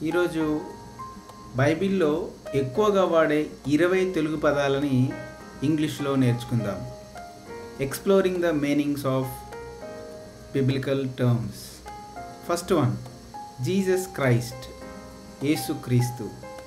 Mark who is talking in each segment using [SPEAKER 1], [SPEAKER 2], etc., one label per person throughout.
[SPEAKER 1] ఈరోజు బైబిల్లో ఎక్కువగా వాడే 20 తెలుగు పదాలని ఇంగ్లీష్లో నేర్చుకుందాం. Exploring the meanings of biblical terms. First one, Jesus Christ, యేసుక్రీస్తు.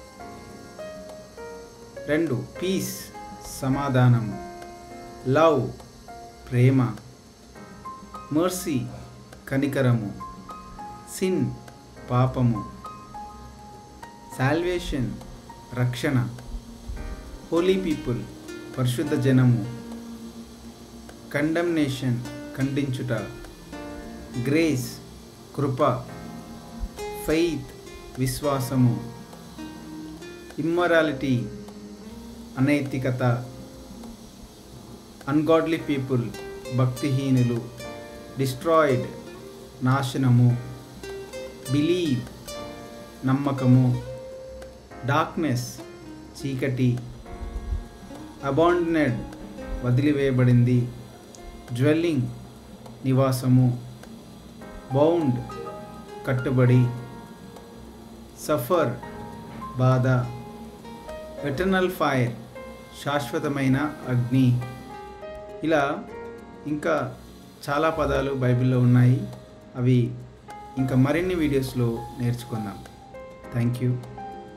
[SPEAKER 1] 2, పీస్, సమాధానము. లవ్, ప్రేమ. మర్సీ, కనికరము. సిన్, పాపము. సాల్వేషన్, రక్షణ. హోలీ పీపుల్, పరిశుద్ధ జనము. కండమ్నేషన్, ఖండించుట. గ్రేస్, కృప. ఫెయిత్, విశ్వాసము. ఇమ్మొరాలిటీ, అనైతికత. అన్గాడ్లీ పీపుల్, భక్తిహీనులు. డిస్ట్రాయిడ్, నాశనము. బిలీవ్, నమ్మకము. డార్క్నెస్, చీకటి. అబాండనెడ్, వదిలివేయబడింది. డ్వెల్లింగ్, నివాసము. బౌండ్, కట్టుబడి. సఫర్, బాధ. ఎటర్నల్ ఫైర్, శాశ్వతమైన అగ్ని. ఇలా ఇంకా చాలా పదాలు బైబిల్లో ఉన్నాయి. అవి ఇంకా మరిన్ని వీడియోస్లో నేర్చుకుందాం. Thank you.